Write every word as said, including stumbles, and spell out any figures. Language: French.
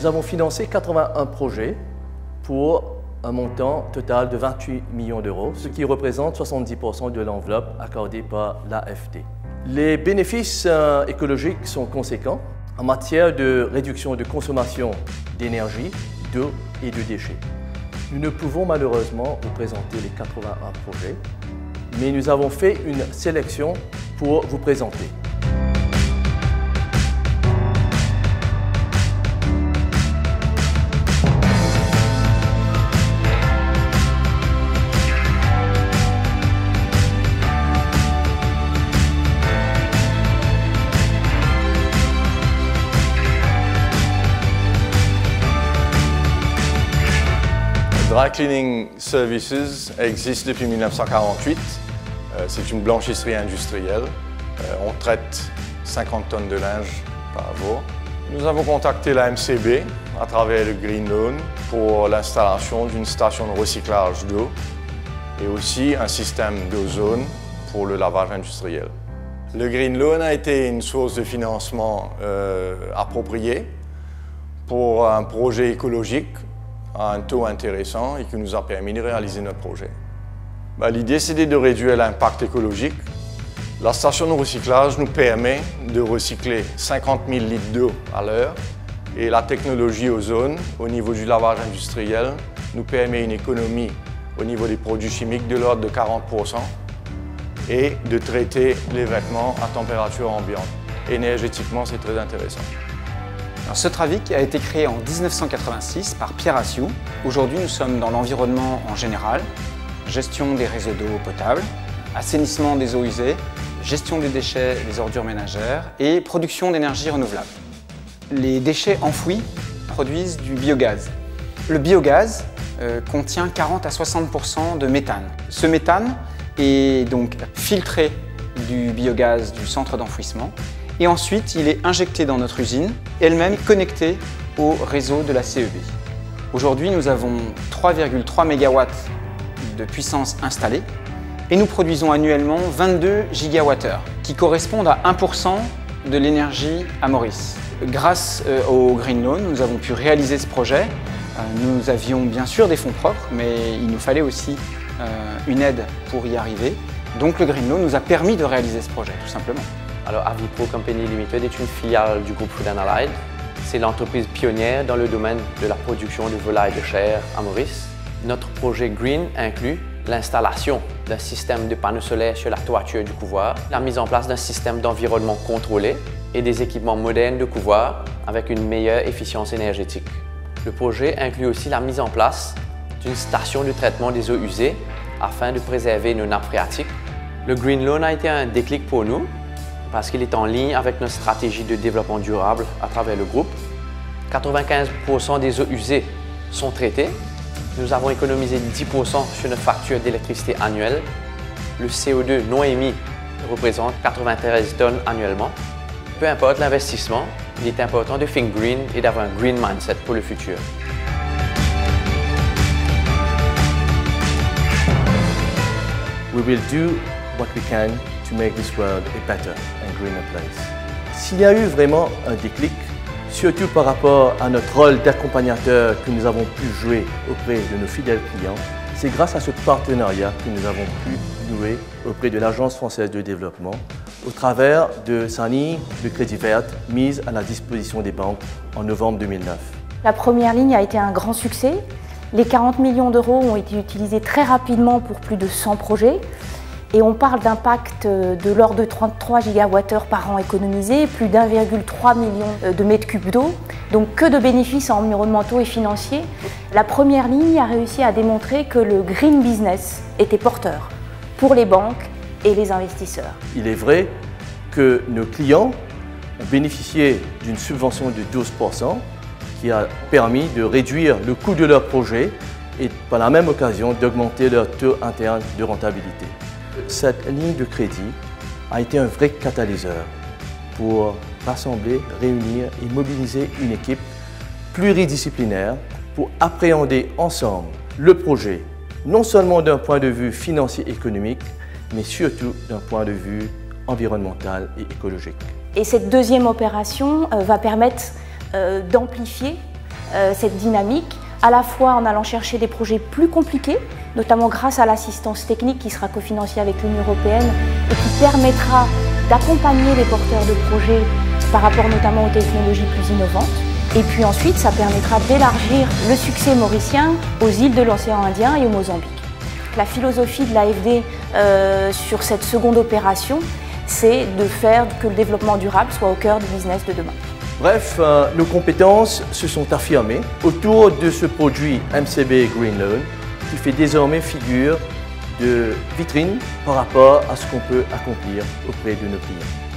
avons financé quatre-vingt-un projets pour un montant total de vingt-huit millions d'euros, ce qui représente soixante-dix pour cent de l'enveloppe accordée par l'A F D. Les bénéfices euh, écologiques sont conséquents en matière de réduction de consommation d'énergie, d'eau et de déchets. Nous ne pouvons malheureusement vous présenter les quatre-vingt-un projets, mais nous avons fait une sélection pour vous présenter. Dry Cleaning Services existe depuis mille neuf cent quarante-huit. C'est une blanchisserie industrielle. On traite cinquante tonnes de linge par jour. Nous avons contacté la M C B à travers le Green Loan pour l'installation d'une station de recyclage d'eau et aussi un système d'ozone pour le lavage industriel. Le Green Loan a été une source de financement euh, appropriée pour un projet écologique à un taux intéressant et qui nous a permis de réaliser notre projet. Ben, l'idée, c'était de réduire l'impact écologique. La station de recyclage nous permet de recycler cinquante mille litres d'eau à l'heure et la technologie ozone au niveau du lavage industriel nous permet une économie au niveau des produits chimiques de l'ordre de quarante pour cent et de traiter les vêtements à température ambiante. Énergétiquement, c'est très intéressant. Alors, ce Travic a été créé en mille neuf cent quatre-vingt-six par Pierre Assiou. Aujourd'hui, nous sommes dans l'environnement en général, gestion des réseaux d'eau potable, assainissement des eaux usées, gestion des déchets, des ordures ménagères et production d'énergie renouvelable. Les déchets enfouis produisent du biogaz. Le biogaz euh, contient quarante à soixante pour cent de méthane. Ce méthane est donc filtré du biogaz du centre d'enfouissement et ensuite il est injecté dans notre usine, elle-même connectée au réseau de la C E B. Aujourd'hui, nous avons trois virgule trois mégawatts de puissance installée et nous produisons annuellement vingt-deux gigawattheures qui correspondent à un pour cent de l'énergie à Maurice. Grâce au Green Loan, nous avons pu réaliser ce projet. Nous avions bien sûr des fonds propres, mais il nous fallait aussi une aide pour y arriver. Donc le Green Loan nous a permis de réaliser ce projet, tout simplement. Alors, Avipro Company Limited est une filiale du groupe Food and Allied. C'est l'entreprise pionnière dans le domaine de la production de volailles de chair à Maurice. Notre projet Green inclut l'installation d'un système de panneaux solaires sur la toiture du couvoir, la mise en place d'un système d'environnement contrôlé et des équipements modernes de couvoir avec une meilleure efficience énergétique. Le projet inclut aussi la mise en place d'une station de traitement des eaux usées afin de préserver nos nappes phréatiques. Le Green Loan a été un déclic pour nous parce qu'il est en ligne avec notre stratégie de développement durable à travers le groupe. quatre-vingt-quinze pour cent des eaux usées sont traitées. Nous avons économisé dix pour cent sur notre facture d'électricité annuelle. Le C O deux non émis représente quatre-vingt-treize tonnes annuellement. Peu importe l'investissement, il est important de think green et d'avoir un green mindset pour le futur. We will do what we can to make this world a better and greener place. S'il y a eu vraiment un déclic, surtout par rapport à notre rôle d'accompagnateur que nous avons pu jouer auprès de nos fidèles clients, c'est grâce à ce partenariat que nous avons pu nouer auprès de l'Agence française de développement au travers de sa ligne de crédit verte mise à la disposition des banques en novembre deux mille neuf. La première ligne a été un grand succès. Les quarante millions d'euros ont été utilisés très rapidement pour plus de cent projets. Et on parle d'impact de l'ordre de trente-trois gigawattheures par an économisés, plus d'un virgule trois million de mètres cubes d'eau. Donc que de bénéfices environnementaux et financiers. La première ligne a réussi à démontrer que le green business était porteur pour les banques et les investisseurs. Il est vrai que nos clients ont bénéficié d'une subvention de douze pour cent qui a permis de réduire le coût de leur projet et par la même occasion d'augmenter leur taux interne de rentabilité. Cette ligne de crédit a été un vrai catalyseur pour rassembler, réunir et mobiliser une équipe pluridisciplinaire pour appréhender ensemble le projet, non seulement d'un point de vue financier et économique, mais surtout d'un point de vue environnemental et écologique. Et cette deuxième opération euh, va permettre euh, d'amplifier euh, cette dynamique, à la fois en allant chercher des projets plus compliqués, notamment grâce à l'assistance technique qui sera cofinancée avec l'Union européenne et qui permettra d'accompagner les porteurs de projets par rapport notamment aux technologies plus innovantes. Et puis ensuite, ça permettra d'élargir le succès mauricien aux îles de l'océan Indien et au Mozambique. La philosophie de l'A F D euh, sur cette seconde opération, c'est de faire que le développement durable soit au cœur du business de demain. Bref, euh, nos compétences se sont affirmées autour de ce produit M C B Green Loan qui fait désormais figure de vitrine par rapport à ce qu'on peut accomplir auprès de nos clients.